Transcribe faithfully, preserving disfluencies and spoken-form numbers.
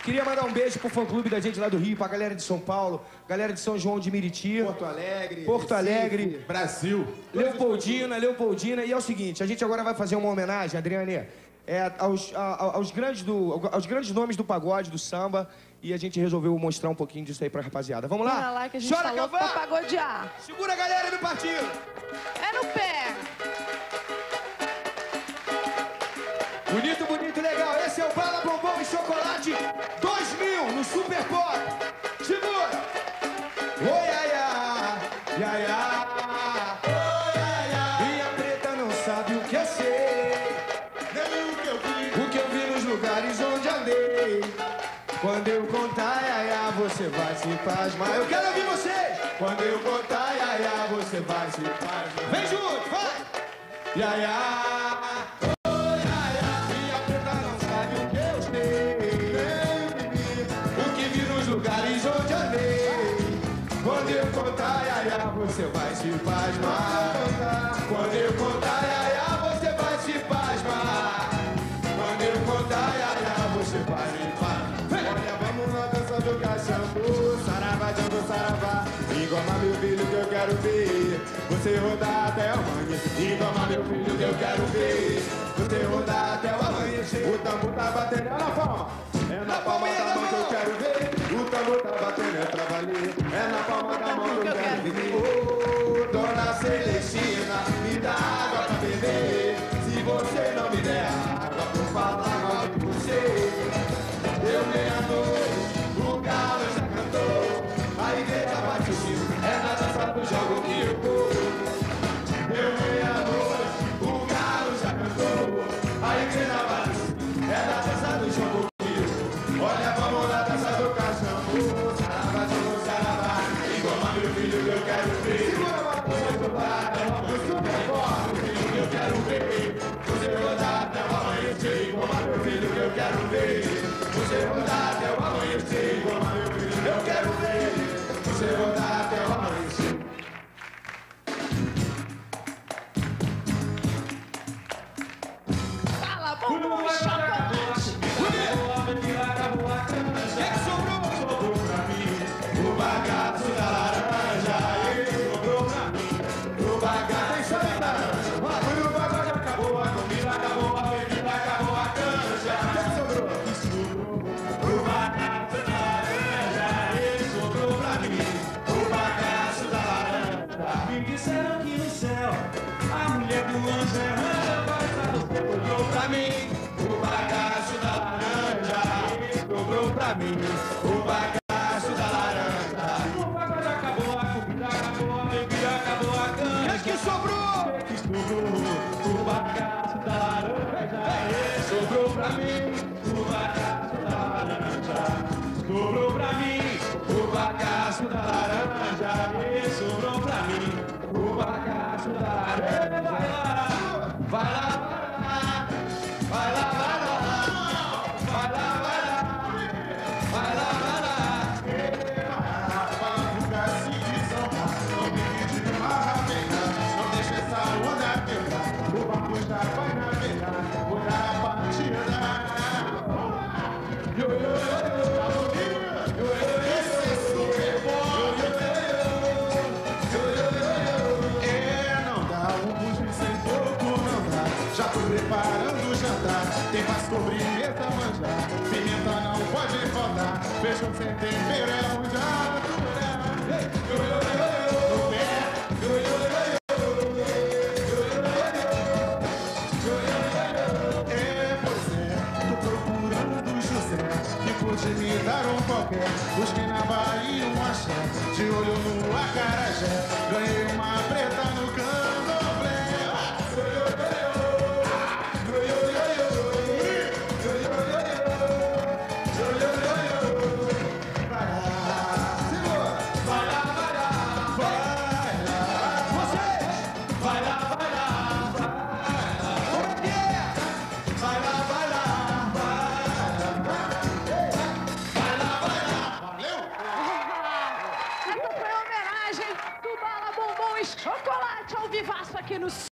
Queria mandar um beijo pro fã-clube da gente lá do Rio, pra galera de São Paulo, galera de São João de Meriti. Porto Alegre. Porto Alegre. Recife, Brasil. Leopoldina, Leopoldina. E é o seguinte, a gente agora vai fazer uma homenagem, Adriane, é, aos, a, aos, grandes do, aos grandes nomes do pagode, do samba. E a gente resolveu mostrar um pouquinho disso aí pra rapaziada. Vamos lá? Bora lá que a gente Chora, tá louco pra pagodear. Segura a galera do partido. É no pé. Bonito, bonito, legal. Esse é o Bala Bombom e Chocolate dois mil no Super Pop. Segura. Oi, ai, ai, ai, ai. Oi, ai, ai. Minha preta não sabe o que eu sei, nem o que eu vi, o que eu vi nos lugares onde andei. Quando eu contar, ai, ai, você vai se pasmar. Eu quero ouvir vocês. Quando eu contar, ai, ai, você vai se pasmar. Vem junto, vai. Ai, ai. Oi, ai, ai. Minha preta não sabe o que eu sei, o que vi nos lugares onde andei. Quando eu contar, ai, ai, você vai se pasmar. Quando eu contar, ai, ai, você vai se pasmar. Quando eu contar, ai, ai, você vai se pasmar. Olha, vamos na dança do cachambu, saravá, jango, saravá. Engoma meu filho que eu quero ver você rodar até o amanhecer. Engoma meu filho que eu quero ver você rodar até o amanhecer. O tambor tá batendo, é na palma, é na palma da mão que eu quero ver. O tambor tá batendo, é pra valer, é na palma da mão que eu quero ver. Ô, dona Celestina, me dá água pra beber. Se você não me der água, por falar mal de você. Deu meia-noite, o galo já cantou, a igreja bate o sino, é na dança do jogo que eu vou. Deu meia-noite, o galo já cantou, a igreja bate o sino, é na dança do jogo que eu vou. Olha, vamos na dança do cachambu, saravá, jogo, saravá. Engoma meu filho que eu quero ver você rodar até o amanhecer. Engoma meu filho que eu quero ver você rodar até o amanhecer. Engoma meu filho que eu quero ver você rodar até o amanhecer. Engoma meu filho, eu quero ver você rodar até o amanhecer. Fala, bombom e chocolate. Quem que sobrou? Sobrou pra mim o bagaço da laranja. Ele sobrou pra mim o bagaço da laranja. Quando o bagaço acabou, a comida acabou, a bebida acabou, a canja. Quem sobrou? O bagaço da laranja. Ele sobrou pra mim o bagaço da laranja. Me disseram que no céu a mulher do anjo é ranja. Você sobrou pra mim o bagaço da laranja. Ele sobrou pra mim o bagaço da laranja. O bagaço acabou, a comida acabou, a bebida acabou, a canja. Quem que sobrou? Quem que sobrou? O bagaço da laranja. Ele sobrou pra mim o bagaço da laranja. Sobrou pra mim o bagaço da laranja. Ele sobrou pra mim o bagaço da laranja. Vai lá, vai lá, vai lá, vai lá, vai lá, vai lá, vai lá, vai lá. Vai de São Paulo, não me de marrameira, não deixa essa onda quebrar. O barco já vai navegar, olhar a partida. Yo, yo, yo, yo, esse é super bom. É, não dá um bucho sem pouco, não dá. Já tô preparando o jantar, tem mais sobremesa manjar. Pimenta não pode faltar, feijão sem tempero é manjar. Yo, yo, yo, no pé, yo, yo, yo, é, pois é, tô procurando José, que pode me dar um qualquer. Busquei na Bahia um axé, de olho no acarajé. Ganhei uma preta no canto.